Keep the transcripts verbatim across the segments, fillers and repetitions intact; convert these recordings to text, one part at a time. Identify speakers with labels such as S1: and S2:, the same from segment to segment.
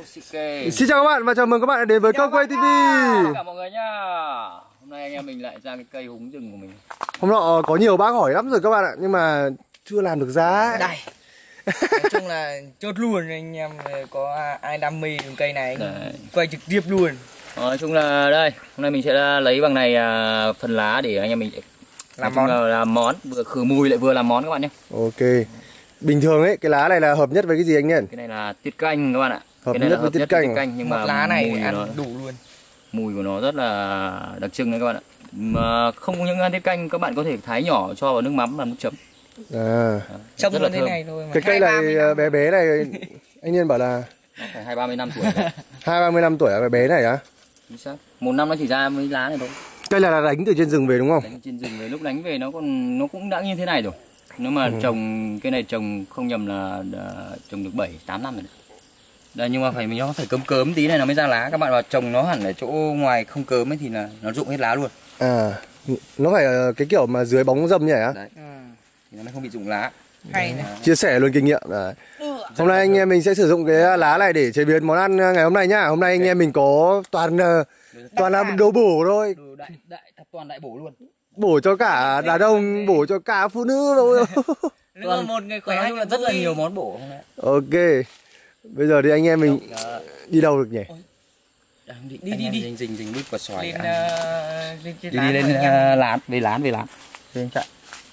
S1: Xin chào các bạn và chào mừng các bạn đến với Câu Quay ti vi.
S2: Chào cả mọi người nhá. Hôm nay anh em mình lại ra cái cây húng rừng của mình.
S1: Hôm nọ có nhiều bác hỏi lắm rồi các bạn ạ, nhưng mà chưa làm được giá.
S3: Đây. Nói chung là chốt luôn, anh em có ai đam mê đường cây này anh quay trực tiếp luôn.
S2: Nói chung là đây, hôm nay mình sẽ lấy bằng này à, phần lá để anh em mình
S3: làm món.
S2: Là làm món, vừa khử mùi lại vừa làm món các bạn nhé.
S1: Ok. Bình thường ấy, cái lá này là hợp nhất với cái gì anh Nhân?
S2: Cái này là tiết canh các bạn ạ.
S1: Hợp
S2: cái này
S1: nhất
S2: là
S1: với
S2: hợp
S1: tiết
S2: nhất
S1: canh.
S2: tiết canh nhưng
S3: một
S2: mà
S3: lá này
S2: mùi
S3: ăn
S2: nó,
S3: đủ luôn.
S2: mùi của nó rất là đặc trưng đấy các bạn ạ. Mà không có những ăn tiết canh các bạn có thể thái nhỏ cho vào nước mắm làm nước chấm.
S1: À.
S3: Trông nó thế này thôi mà.
S1: Cái cây này bé bé này anh Nhân bảo là
S2: nó phải hai ba mươi năm tuổi.
S1: hai ba mươi năm tuổi bé bé này á?
S2: Chính xác. Một năm nó chỉ ra mấy lá này thôi.
S1: Cây là đánh từ trên rừng về đúng không?
S2: Đánh trên rừng về, lúc đánh về nó còn nó cũng đã như thế này rồi. Nếu mà ừ. trồng cái này trồng không nhầm là, là trồng được bảy tám năm rồi. Đây, nhưng mà phải mình nó phải cấm cớm tí này nó mới ra lá. Các bạn vào trồng nó hẳn ở chỗ ngoài không cớm ấy thì là nó rụng hết lá luôn.
S1: À, nó phải cái kiểu mà dưới bóng râm nhỉ á?
S2: Đấy. Ừ. Thì nó mới không bị rụng lá.
S3: Hay này.
S1: Chia sẻ luôn kinh nghiệm. Đấy. Hôm nay anh em mình sẽ sử dụng cái lá này để chế biến món ăn ngày hôm nay nhá. Hôm nay anh em mình có toàn toàn là đồ bổ thôi.
S2: Đồ đại đại thập toàn đại bổ luôn.
S1: Bổ cho cả đàn ông, bổ cho cả phụ nữ thôi.
S3: Toàn một người khỏe
S2: là rất là nhiều món bổ hôm nay.
S1: Ok. Bây giờ thì anh em mình đi đâu được nhỉ?
S2: Đi đi đi, đi. Dình dình dình bứt quả xoài.
S3: Lên, uh, lên
S2: đi, đi lên uh, lán, về lán về lán. Lên chạy.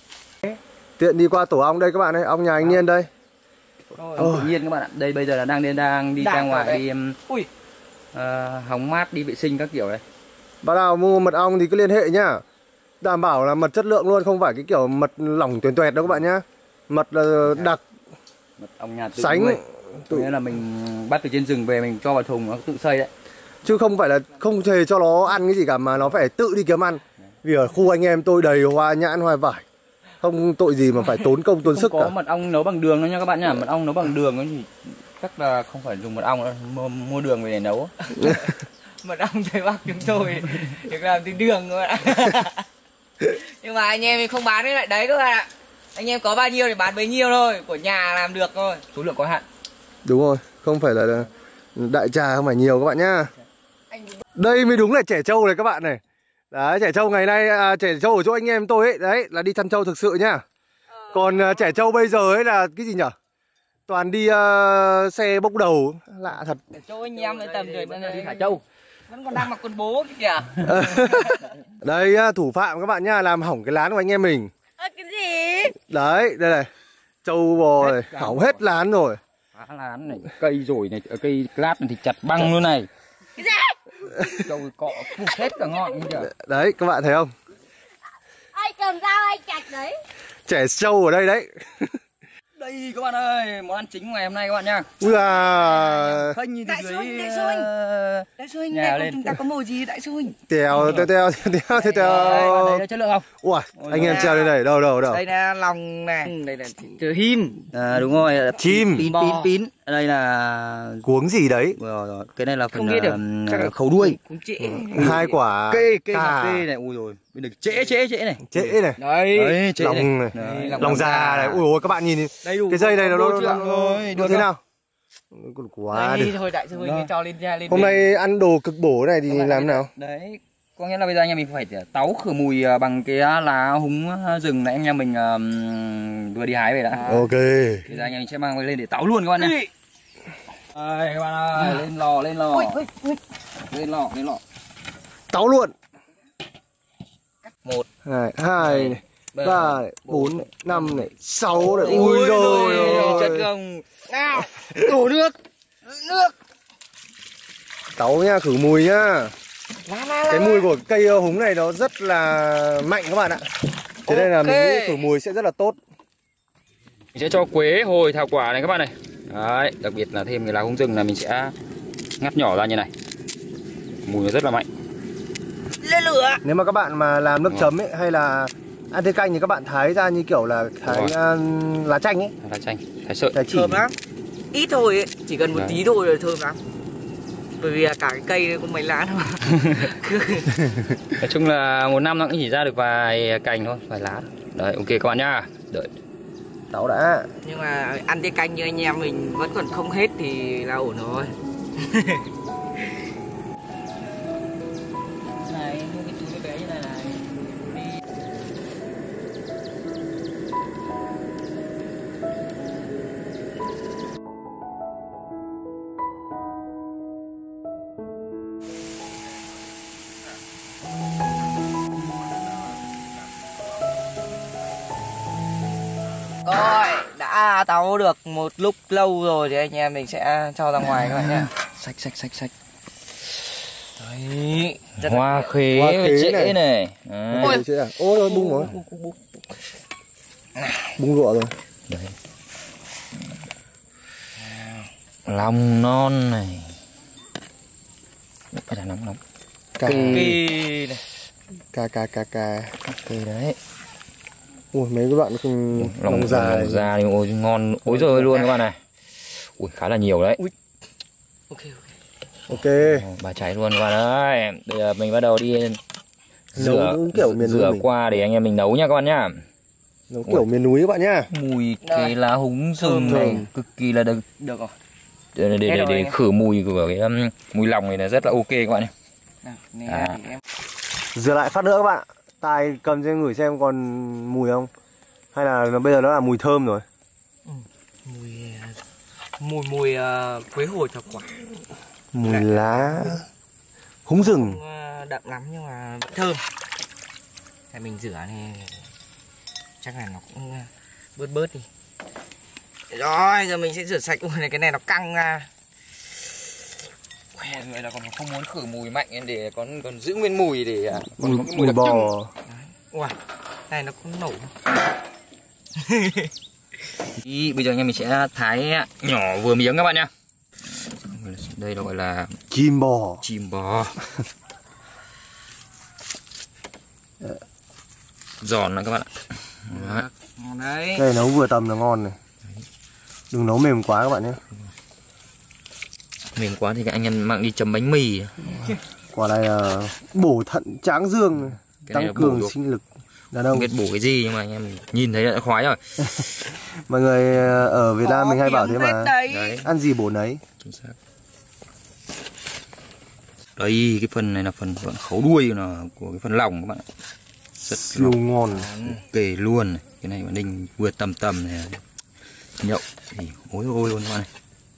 S1: Tiện đi qua tổ ong đây các bạn ơi, ong nhà anh Nhiên đây.
S2: Ong tự nhiên các bạn ạ. Đây bây giờ là đang đang đi ra ngoài đi ui. Uh, hóng mát, đi vệ sinh các kiểu đây.
S1: Bạn nào mua mật ong thì cứ liên hệ nhá. Đảm bảo là mật chất lượng luôn, không phải cái kiểu mật lỏng tuyển tuẹt đâu các bạn nhá. Mật là đặc,
S2: mật ong nhà tự
S1: sánh.
S2: Tự nhiên là mình bắt từ trên rừng về mình cho vào thùng nó tự xây đấy.
S1: Chứ không phải là không thề cho nó ăn cái gì cả mà nó phải tự đi kiếm ăn. Vì ở khu anh em tôi đầy hoa nhãn hoa vải. Không tội gì mà phải tốn công tốn
S2: không
S1: sức
S2: có
S1: cả.
S2: Mật ong nấu bằng đường đâu nha các bạn nhá. Mật ong nấu bằng đường thì chắc là không phải dùng mật ong đâu, mua, mua đường về để nấu.
S3: Mật ong Tây Bắc chúng tôi được làm từ đường các bạn ạ. Nhưng mà anh em không bán cái lại đấy các bạn ạ. Anh em có bao nhiêu thì bán bấy nhiêu thôi, của nhà làm được thôi, số lượng có hạn.
S1: Đúng rồi, không phải là đại trà, không phải nhiều các bạn nhá. Đây mới đúng là trẻ trâu này các bạn này. Đấy, trẻ trâu ngày nay, à, trẻ trâu ở chỗ anh em tôi ấy, đấy là đi chăn trâu thực sự nhá. Còn à, trẻ trâu bây giờ ấy là cái gì nhở? Toàn đi uh, xe bốc đầu, lạ thật.
S3: Trẻ trâu anh em lại tầm rồi
S2: đi thả trâu.
S3: Vẫn còn đang mặc quần bố kìa.
S1: Đây thủ phạm các bạn nhá, làm hỏng cái lán của anh em mình.
S3: À, cái gì?
S1: Đấy, đây này. Trâu bò này, hỏng hết lán rồi.
S2: Phá lán này, cây rồi này, ở cây lát này thì chặt băng luôn này.
S3: Cái gì?
S2: Trâu cọ phụt hết cả ngọn kìa.
S1: Đấy, các bạn thấy không?
S4: Ai cầm dao ai chặt đấy.
S1: Trẻ trâu ở đây đấy.
S2: Đây các bạn ơi, món ăn chính ngày hôm nay các bạn nhá.
S1: Ui à.
S2: Khênh như
S3: Đại
S2: dưới
S3: sư Huynh, đại sư Huynh. Đại sư Huynh,
S2: nhà
S3: đây
S2: lên.
S3: chúng ta có mồi gì đại sư Huynh?
S1: Tèo, tèo, tèo, tèo, tèo, tèo.
S2: Đây là chất lượng không?
S1: Ui, anh em treo lên đây, đâu, đâu, đâu.
S3: Đây là lòng này, đây là thịt him.
S2: À, đúng rồi,
S1: chim,
S2: pín, pín, pín. Đây là
S1: cuống gì đấy.
S2: rồi, rồi. Cái này là phần
S3: không biết được.
S2: uh, khấu đuôi.
S3: Cũng trễ.
S1: Hai quả
S2: kê, kê,
S1: cà.
S2: kê này, ui rồi. Bây giờ trễ, trễ, trễ này.
S1: Trễ này.
S3: Đấy.
S2: Đấy, trễ
S1: lòng
S2: này.
S1: này.
S2: Đấy,
S1: lòng, lòng già này. Ui ôi các bạn nhìn cái dây này nó nó, nó, nó, nó thế nào? Còn quá
S3: Đây,
S1: được.
S3: thôi đại sư Huynh cho lên ra lên.
S1: Hôm nay ăn đồ cực bổ này thì làm nào?
S2: Đấy, có nghĩa là bây giờ anh em mình phải táo khử mùi bằng cái lá húng rừng này anh em mình um, vừa đi hái về đã.
S1: À. Ok.
S2: Bây giờ anh em mình sẽ mang lên để táo luôn các bạn nhé. Đây các bạn ơi, lên lò, lên lò. Lên lò, lên lò.
S1: Táo luôn.
S2: Một,
S1: hai, hai này, ba này, bốn này, năm này, sáu này. Ui rồi.
S3: Chất gồng. Nào, đổ nước. Nước.
S1: Táo nha, khử mùi nhá. Cái mùi của cây húng này nó rất là mạnh các bạn ạ. Thế nên là mình nghĩ khử mùi sẽ rất là tốt.
S2: mình sẽ cho quế, hồi, thảo quả này các bạn này. Đấy, đặc biệt là thêm cái lá húng rừng là mình sẽ ngắt nhỏ ra như này. Mùi nó rất là mạnh.
S3: Lên lửa.
S1: Nếu mà các bạn mà làm nước chấm ấy hay là ăn thêm canh thì các bạn thái ra như kiểu là thái uh, lá chanh ấy.
S2: Lá chanh, thái sợi.
S1: Thái chỉ.
S3: Thơm lắm. Ít thôi ấy, chỉ cần một
S2: Đấy.
S3: tí thôi là thơm lắm. Bởi vì cả cái cây có mấy lá thôi.
S2: Nói chung là một năm nó cũng chỉ ra được vài cành thôi, vài lá. Đấy, ok các bạn nhá. Đợi.
S1: Táo đã.
S3: Nhưng mà ăn tiết canh như anh em mình vẫn còn không hết thì là ổn rồi.
S2: Này, mua cái túi bé như này này.
S3: Rồi, đã táo được một lúc lâu rồi thì anh em mình sẽ cho ra ngoài các bạn nhé.
S2: Xách xách xách xách.
S3: Đấy, rất
S2: Hoa khế,
S1: Hoa khế
S2: trễ
S1: này.
S2: này.
S1: Ôi,
S2: Đấy.
S1: à? Ôi rồi bung rồi. Bung lụa rồi.
S2: Đấy. Lòng non này. Phải là nóng nóng.
S1: Cà
S3: kỳ này.
S1: cà cà cà cà.
S2: Ok đấy.
S1: Ui mấy cái đoạn không
S2: Lòng
S1: lòng dài.
S2: Lòng già thì ôi ngon ối rồi luôn các bạn này. Ui khá là nhiều đấy.
S3: Ok ok.
S1: Ok.
S2: Bà cháy luôn các bạn ơi. Bây giờ mình bắt đầu đi rửa
S1: Nấu kiểu miền
S2: rửa
S1: núi mình.
S2: qua để anh em mình nấu nha các bạn nhá.
S1: Nấu kiểu miền núi các bạn nhá.
S2: Mùi
S3: Đây.
S2: cái lá húng rừng
S1: Thơm
S2: này
S1: thơm.
S2: cực kỳ là được
S3: Được rồi.
S2: để để, để,
S3: rồi
S2: để
S3: anh em.
S2: khử mùi của cái um, mùi lòng này là rất là ok các bạn nhé.
S3: Nào, này
S2: À.
S3: thì em
S1: Rửa lại phát nữa các bạn. Tài cầm cho ngửi xem còn mùi không? Hay là nó bây giờ nó là mùi thơm rồi?
S3: mùi mùi mùi uh, quế hồi thảo quả.
S1: Mùi lá húng rừng.
S3: Không uh, đậm lắm nhưng mà vẫn thơm. Tại mình rửa thì chắc là nó cũng uh, bớt bớt đi. Rồi, giờ mình sẽ rửa sạch. Ui này, cái này nó căng ra.
S2: Mọi người là còn không muốn khử mùi mạnh nên để còn còn giữ nguyên mùi để còn
S1: Mùi,
S2: có cái
S1: mùi
S2: đặc trưng.
S1: bò.
S3: Ui, này nó cũng nổ.
S2: Ý, bây giờ anh em mình sẽ thái nhỏ vừa miếng các bạn nhá. Đây là gọi là
S1: Chim bò.
S2: chim bò. Giòn nữa các bạn ạ. Đấy.
S3: Ngon đấy.
S1: Cái này nấu vừa tầm là ngon này. Đừng nấu mềm quá các bạn nhé.
S2: Mềm quá thì các anh em mang đi chấm bánh mì.
S1: Quả này là bổ thận tráng dương,
S2: Cái này là
S1: tăng
S2: bổ
S1: cường
S2: được.
S1: sinh lực đàn
S2: Không
S1: ông.
S2: biết bổ cái gì nhưng mà anh em nhìn thấy đã khoái rồi.
S1: Mọi người ở Việt Nam mình hay bảo thế mà.
S3: Đấy.
S2: Đấy,
S1: Ăn gì bổ nấy.
S2: chính xác. Đây, cái phần này là phần phần khấu đuôi là của cái phần lòng các bạn ạ. Rất
S1: Siêu ngon.
S2: ok luôn này. Cái này bạn Ninh vừa tầm tầm này. Nhậu thì ối ôi luôn các bạn này.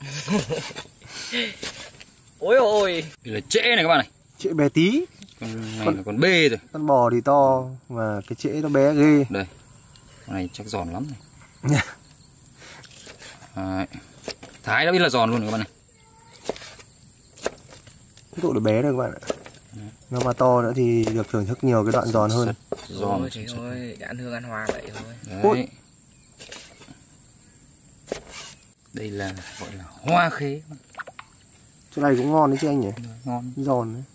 S3: Ôi ôi.
S2: Đây là trễ này các bạn này.
S1: Trễ bé tí.
S2: Con này là con bê rồi.
S1: Con bò thì to mà cái trễ nó bé ghê.
S2: Đây. Con này chắc giòn lắm này. Đấy. Thái đã biết là giòn luôn rồi các bạn này.
S1: Cái độ nó bé rồi các bạn ạ. Nó mà to nữa thì được thưởng thức nhiều cái đoạn giòn hơn.
S2: Giòn.
S3: Ôi trời ơi, ăn hương ăn hoa vậy thôi.
S2: Đấy.
S1: Ui.
S2: Đây là gọi là hoa khế.
S1: Chỗ này cũng ngon đấy chứ anh nhỉ.
S2: Ngon.
S1: Giòn đấy.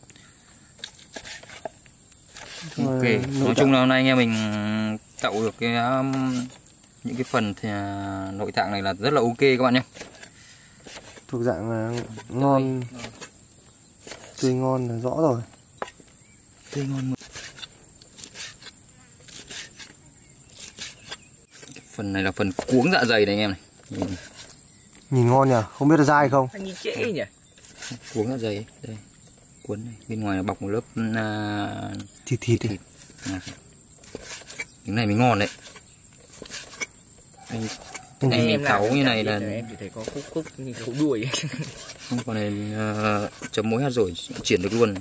S2: Ok.
S1: Rồi,
S2: Nói
S1: nội
S2: chung là hôm nay anh em mình tạo được cái um, những cái phần thì, uh, nội tạng này là rất là ok các bạn nhé.
S1: thuộc dạng là ngon, tươi ngon là rõ rồi.
S2: Tươi ngon. Phần này là phần cuống dạ dày này anh em này. Nhìn,
S1: Nhìn ngon nhỉ, không biết là dai không?
S3: Anh nhìn trễ nhỉ?
S2: cuống dạ dày ấy. Đây. Cuốn này, bên ngoài là bọc một lớp uh,
S1: Thịt thịt đi.
S2: À, cái này mới ngon đấy. Anh,
S1: Anh
S2: anh
S3: em
S2: tháo như này là
S3: em chỉ thấy có khúc khúc như khúc đuôi.
S2: không, còn này uh, chấm muối hạt dổi chuyển được luôn.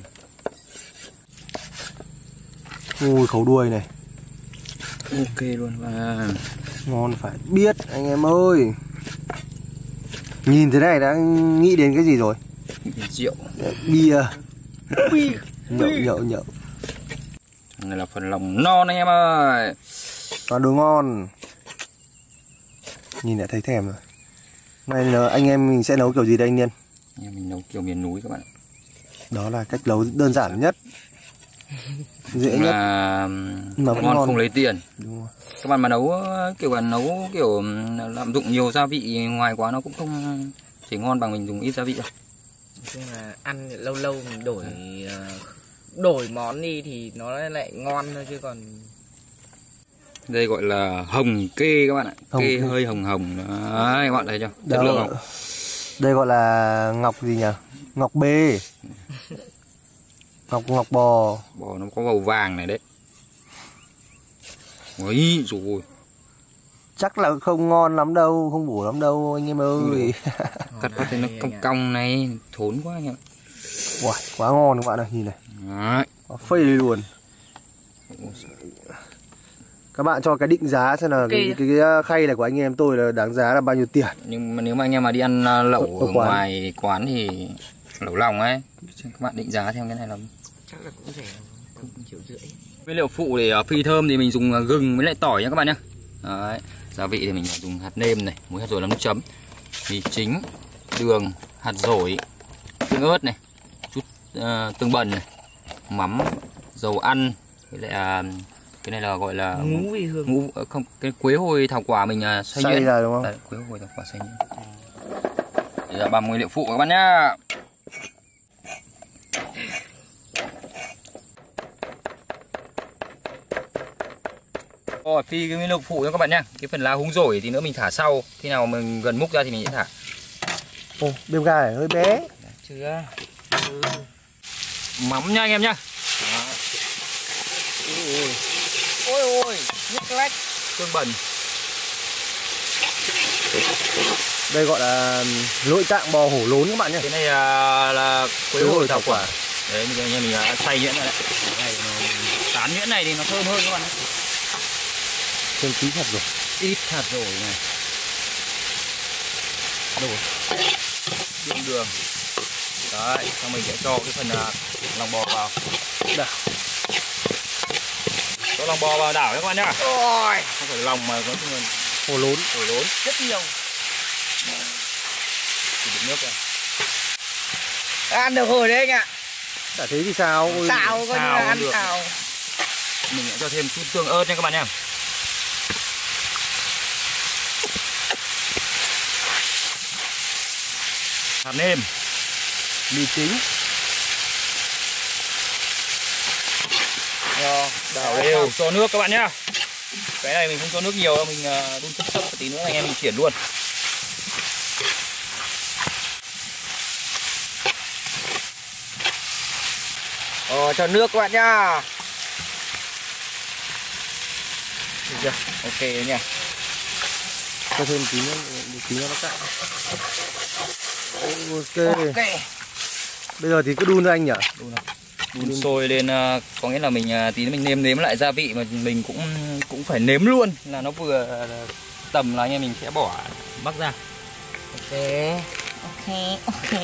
S1: Ui khấu đuôi này.
S2: Ok luôn và
S1: Ngon phải biết anh em ơi. Nhìn thế này đã nghĩ đến cái gì rồi?
S2: rượu.
S1: Bia. Nhậu nhậu nhậu.
S2: Này là phần lòng non anh em ơi.
S1: Toàn đồ ngon. Nhìn đã thấy thèm rồi. Này là anh em mình sẽ nấu kiểu gì đây anh Niên?
S2: Anh em mình nấu kiểu miền núi các bạn.
S1: Đó là cách nấu đơn giản nhất, dễ nhất.
S2: Mà
S1: Mà
S2: ngon,
S1: vẫn ngon.
S2: không lấy tiền.
S1: Đúng rồi.
S2: Các bạn mà nấu kiểu là nấu kiểu lạm dụng nhiều gia vị ngoài quá nó cũng không chỉ ngon bằng mình dùng ít gia vị đâu.
S3: Nói chung là ăn lâu lâu mình đổi ờ, đổi món đi thì nó lại ngon thôi chứ còn
S2: Đây gọi là hồng kê các bạn ạ.
S1: Hồng
S2: Kê
S1: kê.
S2: hơi hồng hồng đấy các bạn thấy chưa? Chất
S1: Đó.
S2: lượng không?
S1: Đây gọi là ngọc gì nhỉ? Ngọc B. Ngọc ngọc bò.
S2: Bò nó có màu vàng này đấy. Ôi rồi.
S1: Chắc là không ngon lắm đâu, không bổ lắm đâu anh em ơi.
S2: Cắt phát thì nó cong cong này, thốn quá nhỉ.
S1: Wow, quá ngon các bạn ơi, nhìn này.
S2: Đấy.
S1: Quá phê luôn. Các bạn cho cái định giá xem là cái, cái, cái khay này của anh em tôi là đáng giá là bao nhiêu tiền.
S2: Nhưng mà nếu mà anh em mà đi ăn lẩu ở, ở
S1: quán.
S2: ngoài quán thì lẩu lòng ấy, các bạn định giá theo cái này là
S3: chắc là cũng rẻ, không triệu rưỡi.
S2: Nguyên liệu phụ để phi thơm thì mình dùng gừng với lại tỏi nha các bạn nhé. Đấy. Gia vị thì mình dùng hạt nêm này, muối hạt dổi làm nước chấm, mì chính, đường, hạt dổi, tương ớt này, chút uh, tương bần này, mắm, dầu ăn, với lại uh, cái này là gọi là
S3: ngũ vị hương.
S2: Ngũ không, cái quế hồi thảo quả mình uh, xay nhuyễn
S1: ra đúng không?
S2: Đấy, quế hồi thảo quả xay nhuyễn. Đây là ba nguyên liệu phụ các bạn nhá. Rồi, phi cái nguyên liệu phụ cho các bạn nhá. Cái phần lá húng dổi thì nữa mình thả sau. Khi nào mình gần múc ra thì mình sẽ thả.
S1: Ồ, bếp ga này hơi bé.
S3: Chưa. Ừ.
S2: Mắm nha anh em nhá.
S3: Ôi ôi, ôi nhức lách.
S2: Tương bần.
S1: Đây gọi là nội tạng bò hổ lốn các bạn nhé.
S2: Cái này là, là quế hồi thảo quả. Đấy, anh em mình xay nhuyễn này đấy. Này, tán nhuyễn này thì nó thơm hơn các bạn.
S1: Thêm tí hạt rồi.
S2: Ít hạt rồi này. Đồ. Đường đường. Đấy, xong mình sẽ cho cái phần uh, lòng bò vào.
S1: Đảo.
S2: Cho lòng bò vào đảo các bạn nhá.
S3: Ôi,
S2: không phải lòng mà có phần
S1: Hổ lốn.
S2: hổ lốn rất nhiều. Chỉ đựng nước rồi.
S3: ăn được rồi đấy anh ạ.
S1: Chả thế thì sao? Ôi,
S3: Xào coi như là ăn
S2: được.
S3: xào.
S2: Mình sẽ cho thêm chút tương ớt nha các bạn nhá. Hạt nêm,
S1: mì chính.
S2: rồi đảo đều, cho nước các bạn nhá. Cái này mình không cho nước nhiều đâu, mình đun sấp sấp tí nữa anh em mình chuyển luôn.
S3: Ờ, cho nước các bạn nhá.
S2: Được chưa? Ok đấy nha.
S1: Cho thêm tí nữa, tí nữa nó cạn. Ok.
S3: Ok.
S1: Bây giờ thì cứ đun ra anh nhỉ?
S2: Đun nào. Đun sôi lên, có nghĩa là mình tí nữa mình nêm nếm lại gia vị mà mình cũng cũng phải nếm luôn là nó vừa tầm là anh em mình sẽ bỏ bắc ra.
S3: Ok. Ok, ok.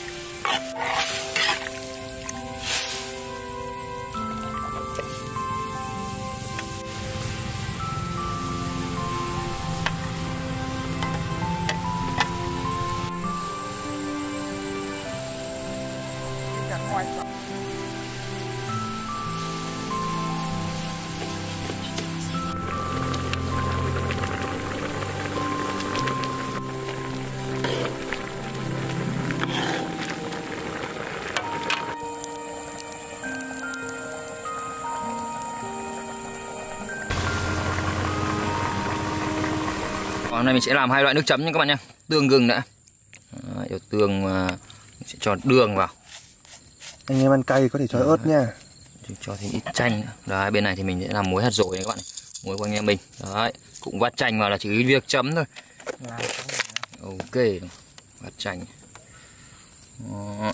S2: Hôm nay mình sẽ làm hai loại nước chấm nha các bạn nhé. Tương gừng đã. Đấy, yếu tương mình sẽ cho đường vào.
S1: Anh em ăn cay có thể cho ớt nha.
S2: Cho thêm ít chanh nữa. Đấy, bên này thì mình sẽ làm muối hạt dổi này các bạn này. Muối của anh em mình. Đấy, cũng vắt chanh vào là chỉ việc chấm thôi. Ok, vắt chanh. Đó.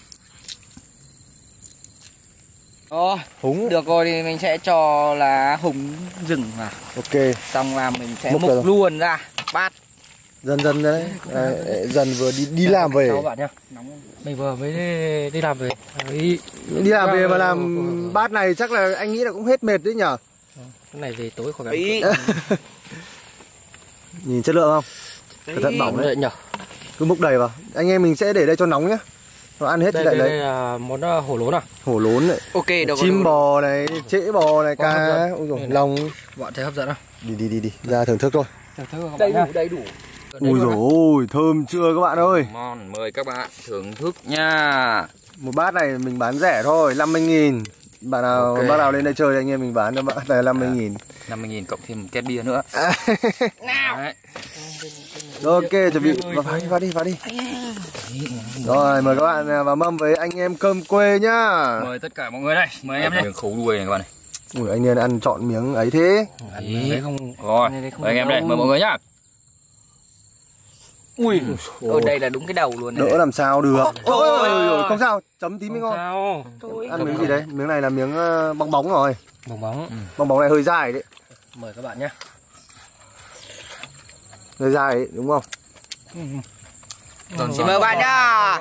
S3: Ồ,
S1: Húng.
S3: được rồi thì mình sẽ cho là húng rừng vào.
S1: Ok.
S3: Xong là mình sẽ
S1: Múc
S3: múc
S1: rồi.
S3: luôn ra bát.
S1: Dần dần đấy. Đấy, dần vừa đi đi làm về.
S5: Chào bạn nhá. Mình vừa mới đi, đi làm về. Đi,
S1: Đi làm về mà làm bát này chắc là anh nghĩ là cũng hết mệt đấy nhở?
S5: cái này về tối khỏi
S3: Ý.
S1: Nhìn chất lượng không? Cẩn thận bỏng đấy.
S5: đấy nhở.
S1: Cứ múc đầy vào. Anh em mình sẽ để đây cho nóng nhá. Nó ăn hết
S5: Đây,
S1: thì lại
S5: đây,
S1: lấy.
S5: đây là món uh, hổ lốn à?
S1: Hổ lốn này.
S3: Ok, được
S1: Chim
S3: rồi.
S1: bò này, trễ bò này,
S5: Quá hấp
S1: cá,
S5: dẫn.
S1: ôi dồi,
S5: Đây này.
S1: lòng.
S5: Bạn thấy hấp dẫn không?
S1: Đi đi đi đi, ra thưởng thức thôi.
S3: Đầy đủ, đầy đủ.
S1: Ui dồi ôi, thơm chưa các bạn ơi.
S2: Ngon, mời các bạn thưởng thức nha.
S1: Một bát này mình bán rẻ thôi, năm mươi nghìn. Bạn nào
S2: Ok.
S1: bác nào lên đây chơi anh em mình bán cho bạn này năm mươi nghìn.
S2: năm mươi nghìn cộng thêm một két bia nữa.
S3: Nào.
S2: Đấy.
S1: Ok, chuẩn bị vào, vào đi, vào đi, vào đi. Rồi mời các bạn vào mâm với anh em cơm quê nhá.
S2: Mời tất cả mọi người đây, mời em đây. Khấu đuôi này các bạn này.
S1: Ui anh nên ăn chọn miếng ấy thế.
S2: Đấy không. Rồi, mời anh em đây, mời mọi người nhá.
S3: Ui, ở đây là đúng cái đầu luôn này.
S1: Đỡ làm sao được. Ôi ôi ôi, không sao, chấm tí mới ngon.
S5: Sao?
S1: Ăn miếng gì đấy? Miếng này là miếng bong bóng rồi.
S5: Bong bóng.
S1: Ừ. Bong bóng này hơi dài đấy.
S5: Mời các bạn nhé.
S1: Hơi dài đấy, đúng không?
S5: Ừ.
S3: Xin mời bạn nhá.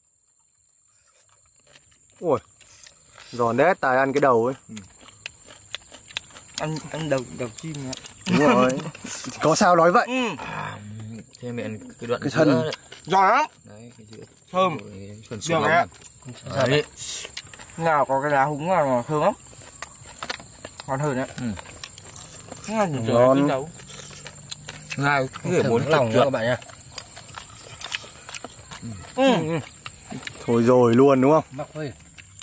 S1: Ui, giòn đét, tài ăn cái đầu ấy.
S3: Ừ. Ăn ăn đầu đầu chim ạ.
S1: Đúng rồi. Có sao nói vậy.
S3: Ừ.
S2: Thêm miệng cái đoạn
S1: cái thân
S3: giòn lắm.
S2: Đấy, cái giữa.
S3: Thơm.
S2: Phần
S3: Được đấy.
S2: Đấy.
S3: Nào có cái lá húng nào thơm lắm. Ngon hơn đấy. Ừ. Ngon
S1: ngon.
S2: Ngay cái người muốn
S5: lòng các bạn nha.
S3: Ừ.
S1: Thôi rồi luôn đúng không?
S5: Mắc ơi.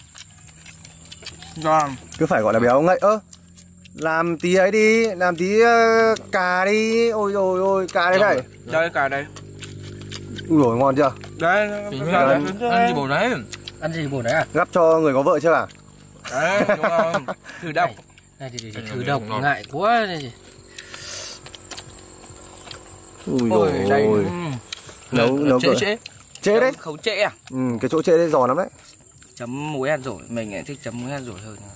S3: Giòn.
S1: Cứ phải gọi là béo ngậy ơ. Làm tí ấy đi, làm tí uh, cà đi. Ôi rồi ôi, cà đây này.
S3: Đây cà đây.
S1: Ui rồi ngon chưa?
S3: Đây,
S2: ăn gì bổ đấy.
S5: Ăn gì bổ đấy à?
S1: Gắp cho người có vợ chưa à?
S3: Đấy, đúng không? Thử độc.
S5: Này thì, thì, thì thử độc ngại quá này.
S1: Ui rồi ôi. Nấu nấu
S3: trễ trễ.
S1: Trễ đấy.
S3: Khấu trễ à?
S1: Ừ, cái chỗ trễ đấy giòn lắm đấy.
S3: Chấm muối ăn rồi, mình lại thích chấm muối ăn rồi hơn.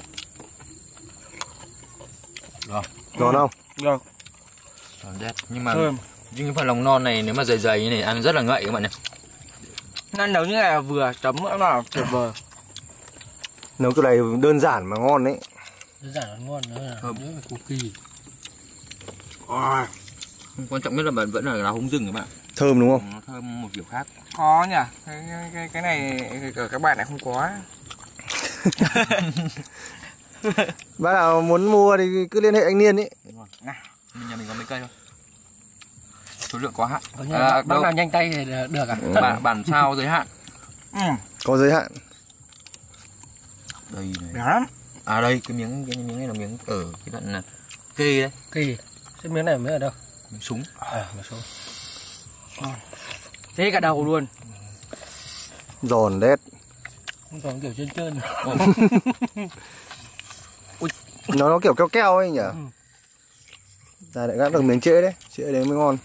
S2: Rồi.
S1: Giòn không?
S3: Rồi.
S2: Giòn đét. Nhưng mà nhưng cái phần lòng non này nếu mà dày dày như này ăn rất là ngậy các bạn nhé.
S3: Ăn nấu như này là vừa, chấm nữa là tuyệt vời.
S1: Nấu chỗ này đơn giản mà ngon đấy.
S5: Đơn giản là ngon nữa là nhớ về củ kỳ.
S2: À. Quan trọng nhất là vẫn là lá húng rừng các bạn.
S1: Thơm đúng không?
S2: Nó thơm một kiểu khác.
S3: Có nhỉ? Cái cái cái này các bạn lại không có.
S1: Bác nào muốn mua thì cứ liên hệ anh Niên ấy.
S2: Đúng rồi. Nào, nhà mình có mấy cây thôi. Số lượng có hạn.
S5: À, bác nào nhanh tay thì được à?
S2: Ừ. Bản, bản sao giới hạn.
S3: Ừ.
S1: Có giới hạn.
S2: Đây này.
S3: Đẹp lắm.
S2: À đây, cái miếng cái miếng này là miếng ở cái đoạn là kê đấy.
S5: Kỳ. Cái miếng này mới ở đâu?
S2: Miếng súng.
S5: À, miếng súng.
S3: À. Thế cả đầu luôn.
S1: Giòn đét.
S5: Không còn kiểu trơn trơn.
S1: Nó nó kiểu keo keo ấy nhỉ? Ừ. Ta lại gắp được miếng trễ đấy, trễ đấy mới ngon.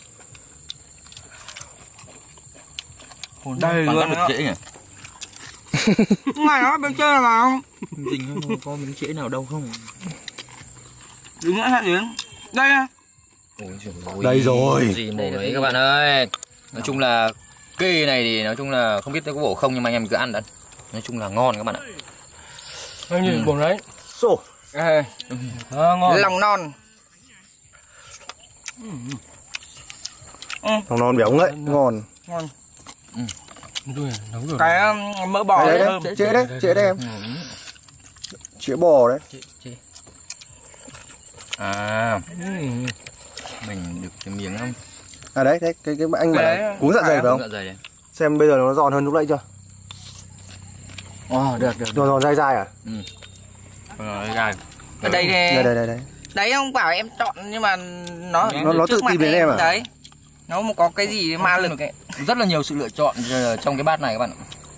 S2: Đây luôn được trễ nhỉ?
S3: Mày nói bên trên là nào?
S2: Dình không có miếng trễ nào đâu không?
S3: Đứng nữa hả đến. Đây à.
S2: Ôi,
S1: đây rồi.
S2: Gì mổ đấy các bạn ơi. Nói chung là kê này thì nói chung là không biết có bổ không nhưng mà anh em cứ ăn đã. Nói chung là ngon các bạn ạ.
S5: Anh nhìn bổ đấy.
S1: Xô.
S3: À,
S5: ngon.
S3: lòng non.
S1: Ừ. Lòng non béo ngậy, ngon.
S3: Ngon.
S5: Ừ.
S3: Cái um, mỡ bò
S1: đấy,
S3: đấy,
S1: đấy, trễ đấy, trễ đấy em. Trễ bò đấy.
S5: Trễ, trễ.
S2: À. Ừ. Mình được cái miếng không?
S1: À đấy, đấy cái cái anh mà cuốn dạ dày phải không?
S2: Dạ dày đấy.
S1: Xem bây giờ nó giòn hơn lúc nãy chưa?
S3: Ồ, oh, được, được, được.
S1: Giòn giòn dai dai à?
S2: Ừ. Rồi, gai.
S3: Ở đây
S1: đây đây đây đây.
S3: Đấy không bảo em chọn nhưng mà nó
S1: nó, nó tự tìm đến em à?
S3: Đấy. Nó có cái gì ma lực ấy.
S2: Rất là nhiều sự lựa chọn trong cái bát này các bạn ạ.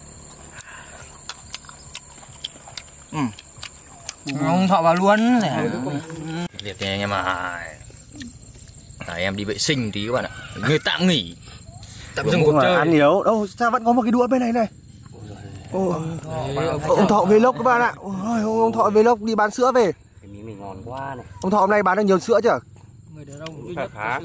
S3: Ừ.
S2: Ông thọ vào luôn. Liệt thì anh em à. Tại em đi vệ sinh tí các bạn ạ. Người tạm nghỉ.
S1: Tạm dừng cuộc chơi. Ăn nhiều. Đâu sao vẫn có một cái đũa bên này này. Ồ, ông Thọ Vlog các bạn ạ. Ôi, ông Thọ Vlog đi bán sữa về.
S6: Cái miếng này ngon quá này.
S1: Ông Thọ hôm nay bán được nhiều sữa chưa?
S5: Người đàn ông
S6: khá khá.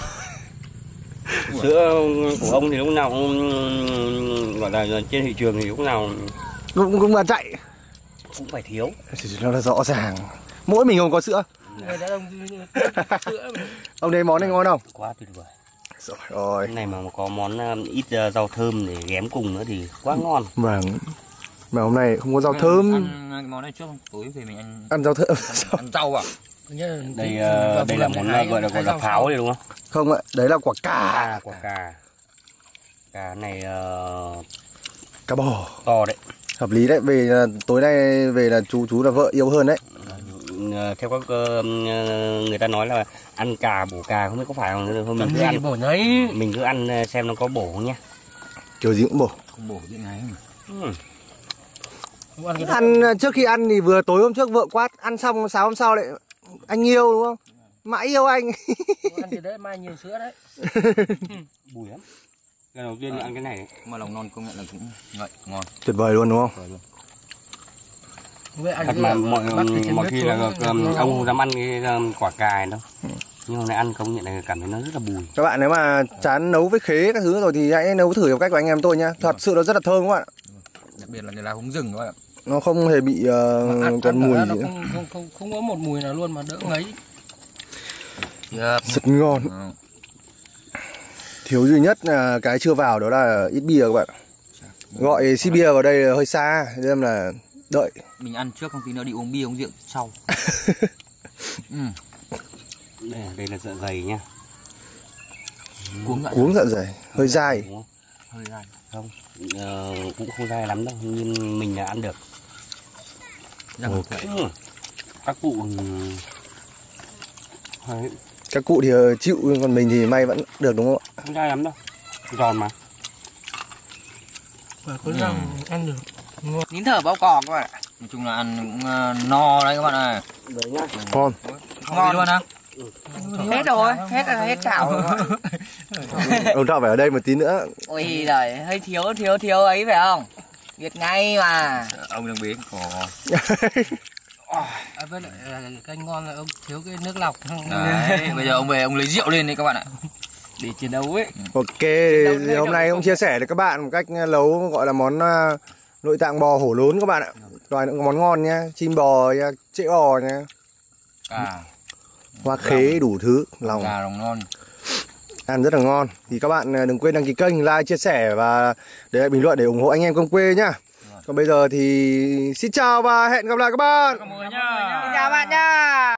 S6: Sữa của ông thì lúc nào cũng gọi là trên thị trường thì lúc nào
S1: cũng cũng là chạy.
S6: Cũng phải thiếu.
S1: Nó là rõ ràng. Mỗi mình không có sữa.
S5: Người đàn ông sữa.
S1: Ông thấy món này ngon không?
S6: Quá tuyệt vời.
S1: Rồi rồi.
S6: Cái này mà có món ít rau thơm để ghém cùng nữa thì quá ngon.
S1: Vâng. Mà hôm nay không có rau thơm.
S2: Ăn cái món này trước không? Tối về mình ăn
S1: ăn rau thơm.
S2: Ăn, ăn rau à?
S6: Đây uh, đây là món gọi là gọi là pháo đây đúng không?
S1: Không ạ, đấy là quả cà.
S6: À, quả cà. Cà này uh...
S1: cá bò.
S6: To đấy.
S1: Hợp lý đấy, về tối nay về là chú chú là vợ yêu hơn đấy.
S6: Uh, theo các uh, người ta nói là ăn cà bổ cà, không biết có phải không? Mình cứ ăn
S5: bổ đấy.
S6: Mình cứ ăn xem nó có bổ không nhá.
S1: Kiểu gì cũng bổ.
S2: Không bổ chuyện này.
S6: Ừ.
S1: Ăn trước khi ăn thì vừa tối hôm trước vợ quát, ăn xong sáng hôm sau lại anh yêu đúng không? Mãi yêu anh.
S5: Ăn thì đấy, mai nhiều sữa đấy.
S6: Bùi lắm. Lần đầu tiên ăn cái này đấy.
S2: Mà lòng non công nhận là cũng ngậy, ngon.
S1: Tuyệt vời luôn đúng không?
S2: Rồi luôn.
S6: Thật mà mọi mọi khi là um, ông không dám ăn cái um, quả cài đâu. Nhưng hôm nay ăn công nhận là cảm thấy nó rất là bùi.
S1: Các bạn nếu mà chán nấu với khế các thứ rồi thì hãy nấu thử theo cách của anh em tôi nhá. Thật sự nó rất là thơm các bạn ạ.
S2: Đặc biệt là lá húng rừng các bạn ạ.
S1: Nó không hề bị uh,
S5: Ăn,
S1: còn
S5: ăn
S1: mùi
S5: nó
S1: gì
S5: không, không, không, không có một mùi nào luôn mà đỡ ngấy.
S2: Yep.
S1: rất ngon.
S2: Ừ.
S1: Thiếu duy nhất là cái chưa vào đó là ít bia các bạn. Gọi xí bia vào đây là hơi xa nên là đợi.
S2: Mình ăn trước không tí nữa đi uống bia uống rượu sau. Ừ.
S6: Đây, đây là dạ dày nha.
S2: Cuống dạ
S1: Cuống dạ dày, hơi dai.
S2: hơi dai.
S6: Không, ờ, cũng không dai lắm đâu, nhưng mình là ăn được.
S1: Okay.
S6: Ừ. Các cụ Đấy.
S1: Các cụ thì chịu, còn mình thì may vẫn được đúng không ạ?
S6: Không dai lắm đâu, giòn mà.
S5: Và có răng ăn được. Ngon.
S3: Nín thở bao cỏ các bạn ạ.
S2: Nói chung là ăn cũng uh, no đấy các bạn ơi.
S6: Đấy nhá.
S1: Ngon.
S2: Ngon luôn á.
S3: Hết rồi, hết rồi, hết chảo rồi.
S1: Ông Thọ phải ở đây một tí nữa.
S3: Ôi giời, hơi thiếu thiếu thiếu ấy phải không? Việt ngay mà.
S2: Ông đang bế khổ.
S5: À, với lại à, canh ngon là ông thiếu cái nước lọc.
S2: Đấy, bây giờ ông về ông lấy rượu lên đấy các bạn ạ.
S5: Để chiến đấu ấy.
S1: Ok, thì hôm nay ông chia sẻ với các bạn một cách nấu gọi là món uh, nội tạng bò hổ lốn các bạn ạ. Rồi những món ngon nhá, chim bò nha, trễ bò nha.
S2: À,
S1: Hoa khế đủ thứ, lòng
S2: gà lòng non.
S1: ăn rất là ngon. Thì các bạn đừng quên đăng ký kênh, like, chia sẻ và để lại bình luận để ủng hộ anh em Công Quê nhá. Còn bây giờ thì xin chào và hẹn gặp lại các bạn.
S2: Cảm ơn nhá.
S3: Xin chào bạn nha.